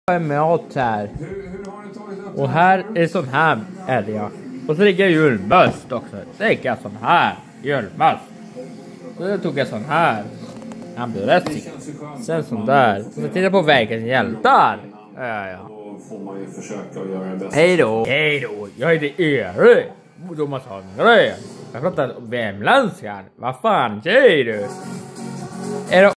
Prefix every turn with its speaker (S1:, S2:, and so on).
S1: mat här. Och här är sån här älgar. Och så ligger julmust också. Så gick jag sån här julmust. Så tog jag sån här. Han blev rätt. Sen sån där. Och så tittar jag på vägens hjältar. Ja.
S2: Får man ju försöka att göra det bästa.
S1: Hej då. Jag heter Erik. Thomas Holmgren. Jag pratar värmländska. Vad fan säger du? Är det